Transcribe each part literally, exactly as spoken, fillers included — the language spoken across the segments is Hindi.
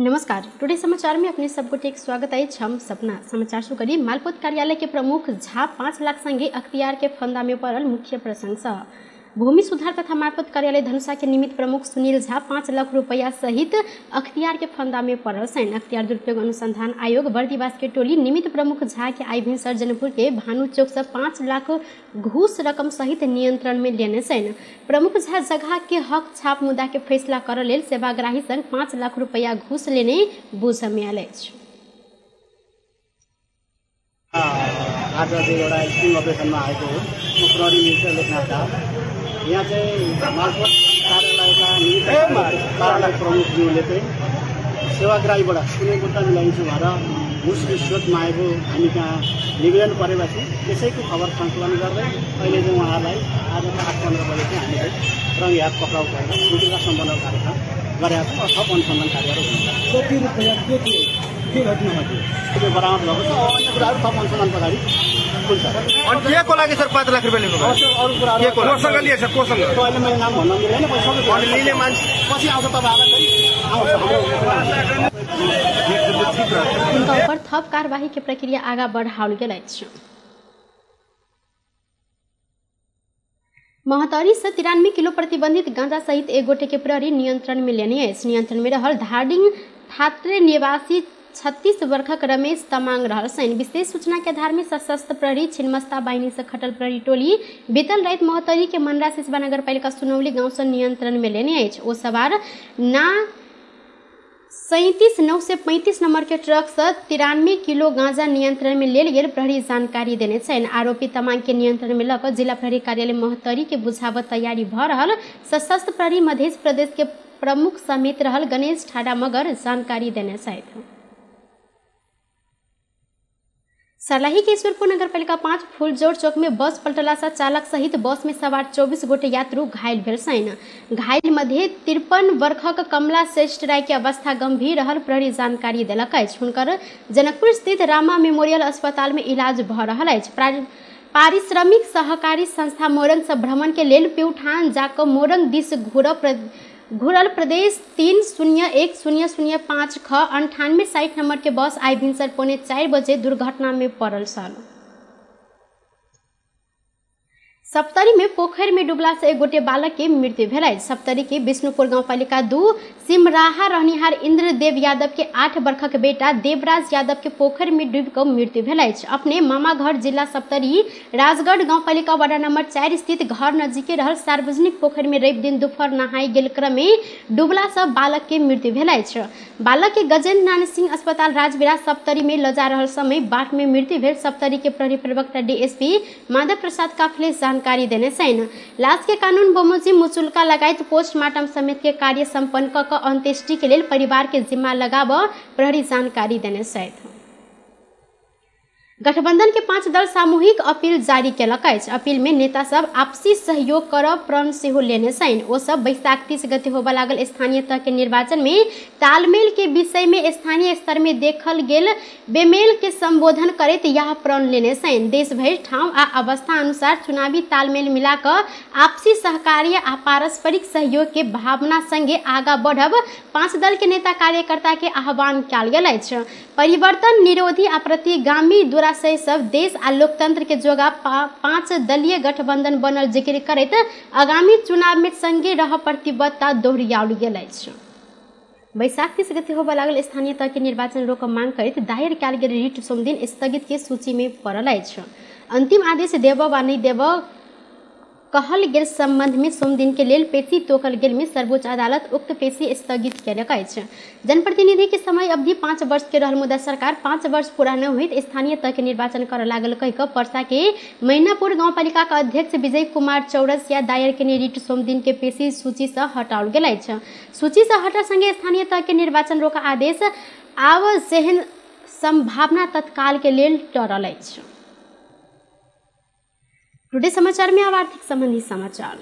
नमस्कार, टुडे समाचार में अपने सबको एक स्वागत है। हम सपना समाचार शुरू करिए। मालपोत कार्यालय के प्रमुख झा पाँच लाख संगे अख्तियार के फंदा में पड़ल मुख्य प्रशंसा। भूमि सुधार तथा मालपोत कार्यालय धनुषा के निमित्त प्रमुख सुनील झा पाँच लाख रुपया सहित अख्तियार के फंदा में पड़ल सैन। अख्तियार दुरुपयोग अनुसंधान आयोग बर्दीवास के टोली निमित्त प्रमुख झा के आई भिनसर जनकपुर के भानु चौक से पाँच लाख घूस रकम सहित नियंत्रण में लेने सैन। प्रमुख झा जगह के हक छाप मुद्दा के फैसला कर लेल सेवाग्राही संग पाँच लाख रुपया घूस लेने बुझ में आयल अछि। आज चाहिँ एउटा स्टिङ अपरेसनमा आएको हो। म प्रहरी मिनिस्टर लेखनाथ यहाँ चाहिँ मालपोत कार्यालयका निमित्त कार्यालय प्रमुखज्यूले चाहिँ सेवाग्राहीबाट कुनै मुद्दा मिलाइन्छु भनेर घुस रिश्वतमा आएको हामी कहाँ निवेदन परेपछि त्यसैको खबर सङ्कलन गर्दै अहिले चाहिँ उहाँहरूलाई आज आठ पन्ध्र बजे चाहिँ हामीले रङ हात पक्राउ गरेर मुद्दा सम्पन्न कार्यक्रम गरेका छौँ। थप अनुसन्धान कार्यहरू हुन्छ। कति रुपियाँ के थियो के घटनामा थियो त्यो बरामद भएको छ। अन्य कुराहरू थप अनुसन्धान पछाडि खुल्छ। अनि के को लागि सर पाँच लाख रुपियाँ लिनुभयो? अरू कुराहरू के को कोसँग लिए सर? कोसँग? अहिले मैले नाम भन्न मिल्दैन। पैसा अनि लिने मान्छे पछि आउँछ तपाईँहरूलाई उनका ऊपर थप कार्यवाही के प्रक्रिया आगा बढ़ाओल गेल अछि। महतरी से तिरानवे किलो प्रतिबंधित गांजा सहित एक गोटे के प्रहरी नियंत्रण में लेने अछि। नियंत्रण में रहल धारडिंग थात्रे निवासी छत्तीस वर्षक रमेश तमांग रहल सैन। विशेष सूचना के आधार में सशस्त्र प्रहरी छिन्मस्ता बाहिनी से खटल प्रहरी टोली बीतल रात महतरी के मनरा सिसवा नगर पालिका सुनौली गांव से नियंत्रण में लेने अछि। ओ सवार ना सैंतीस नौ से पैंतीस नंबर के ट्रक से तिरानवे किलो गांजा नियंत्रण में लेल गेल प्रहरी जानकारी देने छन। आरोपी तमांग के नियंत्रण में लक जिला प्रहरी कार्यालय महतरी के बुझावत तैयारी भ रहल सशस्त्र प्रहरी मध्य प्रदेश के प्रमुख समेत रहल गणेश ठाडा मगर जानकारी देने छथि। सर्लाही के ईश्वरपुर नगर पालिका पाँच फूलजोड़ चौक में बस पलटला से चालक सहित बस में सवार चौबीस गोटे यात्रु घायल भेल सैन। घायल मध्य तिरपन वर्षक कमला श्रेष्ठ राय के अवस्था गंभीर रहल प्रहरी जानकारी देलक अछि। हुनकर जनकपुर स्थित रामा मेमोरियल अस्पताल में इलाज भ रहल अछि। पारिश्रमिक सहकारी संस्था मोरंग से भ्रमण के लेल प्यूठान जाकर मोरंग दिस घूर घुरल प्रदेश तीन शून्य एक शून्य शून्य पाँच ख अंठानवे साठ नंबर के बस आई भिनसर पौने चार बजे दुर्घटना में पड़ल सल। सप्तरी में पोखर में डूबला से एक गोटे बालक के मृत्यु भेल। सप्तरी के विष्णुपुर गांव पालिका दू सिमराहा रहनिहार इंद्रदेव यादव के आठ वर्षक बेटा देवराज यादव के पोखर में डूब कर मृत्यु भेल। अपने मामा घर जिला सप्तरी राजगढ़ गांव पालिका वार्ड नंबर चार स्थित घर नजीके रहल सार्वजनिक पोखर में रवि दिन दोपहर नहाय गेल क्रम में डूबला से बालक के मृत्यु भेल। बालक के गजेंद्र नारायण सिंह अस्पताल राजवीरा सप्तरी में लजा रहल समय बाट में मृत्यु भेल। सप्तरी के प्रहरी प्रवक्ता डीएसपी माधव प्रसाद काफले जानकारी देने सैन। लाश के कानून बमोजिम मुचुल्का लगायत पोस्टमार्टम समेत के कार्य संपन्न क क अंत्येष्टि के लिए परिवार के जिम्मा लगाब प्रहरी जानकारी देने सैथ। गठबंधन के पांच दल सामूहिक अपील जारी केलक अछि। अपील में नेता सब आपसी सहयोग कर प्रण सेहो लेने सैन। ओ सब बैसाख तीस गते होबा लागल स्थानीय तह के निर्वाचन में तालमेल के विषय में स्थानीय स्तर में देखल गेल बेमेल के संबोधन करैत यह प्रण लेने सैन। देश भरि ठाव आ अवस्था अनुसार चुनावी तालमेल मिलाकर आपसी सहकार्य आ पारस्परिक सहयोग के भावना संगे आगा बढ़ब पांच दल के नेता कार्यकर्ता के आह्वान कयल गेल अछि। परिवर्तन निरोधी आ प्रतिगामी दुराशय सब देश आ लोकतंत्र के जोगा पा, पांच दलीय गठबंधन बनल जिक्र करैत आगामी चुनाव में संगे रह प्रतिबद्धता दोहराओल गेल अछि। बैसाख तीस गते होबा लागल स्थानीय तह के निर्वाचन रोक मांग करैत दायर कयल गेल रिट सोमदिन स्थगित के सूची में पड़ल अछि। अंतिम आदेश देब वा नहीं देब कहल गेल संबंध में सोमदिन के लेल पेशी तोकल गेल में सर्वोच्च अदालत उक्त पेशी स्थगित केलक अछि। जनप्रतिनिधि के समय अवधि पाँच वर्ष के रहल मुदा सरकार पाँच वर्ष पूरा न होइत स्थानीय तह के निर्वाचन कर लागल कह कऽ पर्सा के मैनापुर गांव पालिका का अध्यक्ष विजय कुमार चौरसिया दायर के रिट सोमदिन के पेशी सूची से हटाओल गेल अछि। सूची से हटा संगे स्थानीय तह के निर्वाचन रोक आदेश आब सेहन संभावना तत्काल के लेल टरल अछि। टुडे समाचार में अब आर्थिक संबंधी समाचार।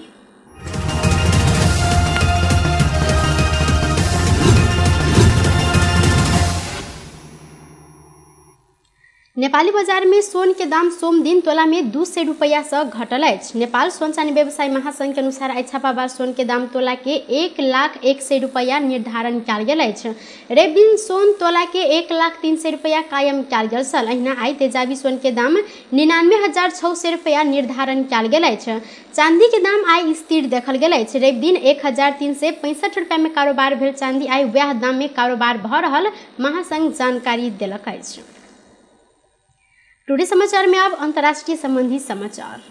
नेपाली बजार में सोन के दाम सोम दिन तोला में दू सौ रुपया से घटल अछि। नेपाल सोन चानी व्यवसाय महासंघ के अनुसार आई छापाबार सोन के दाम तोला के एक लाख एक सौ रुपया निर्धारण कयल गेल अछि। रवि दिन सोन तोला के एक लाख तीन सौ रुपया कायम कयल गेल छल। अहिना आई तेजाबी सोन के दाम निन्यानवे हजार छः सौ रुपया निर्धारण कयल गेल अछि। चांदी के दाम आई स्थिर देखल गेल अछि। रवि दिन एक हजार तीन सौ पैंसठ रुपया में कारोबार भेल चांदी आई वह दाम में कारोबार भ रहल महासंघ जानकारी देलक अछि। टुडे समाचार में अब अंतर्राष्ट्रीय संबंधी समाचार।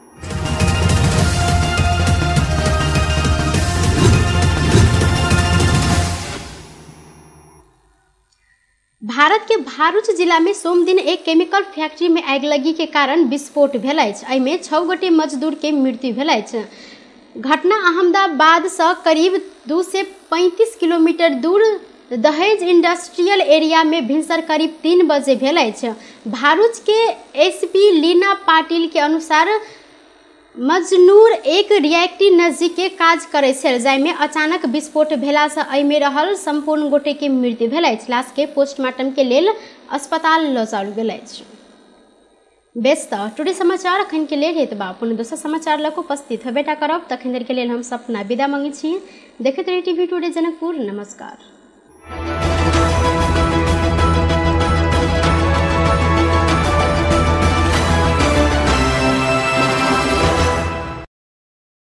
भारत के भारूच जिला में सोम दिन एक केमिकल फैक्ट्री में आगिलगी के कारण विस्फोट भेल अछि। एहि में छह गोटे मजदूर के मृत्यु भेल अछि। घटना अहमदाबाद से करीब दू सौ पैंतीस किलोमीटर दूर दहेज इंडस्ट्रियल एरिया में भिनसर करीब तीन बजे भेल अछि। भारूच के एसपी लीना पाटिल के अनुसार मजनूर एक रिएक्टर नजदीक के काज करे छल, जाहि में अचानक विस्फोट भेला से एहि में रहल संपूर्ण गोटे के मृत्यु भेल अछि। लाश के पोस्टमार्टम के लेल अस्पताल ल जाओल गेल अछि। बेस त टुडे समाचार अखन के लेल हेतबा अपन दोसर समाचार लक उपस्थित हेबेटा करब। तखन देर के लेल हम सपना विदा मांगे छी। देखैत रही टीवी टुडे जनकपुर। नमस्कार।